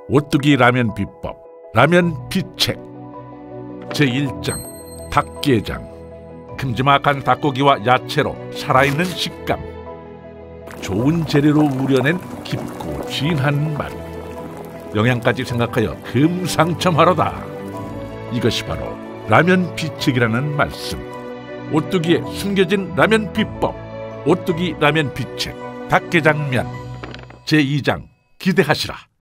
오뚜기 라면 비법, 라면 비책. 제1장 닭게장. 큼지막한 닭고기와 야채로 살아있는 식감, 좋은 재료로 우려낸 깊고 진한 맛, 영양까지 생각하여 금상첨화로다. 이것이 바로 라면 비책이라는 말씀. 오뚜기의 숨겨진 라면 비법, 오뚜기 라면 비책 닭게장면. 제2장 기대하시라.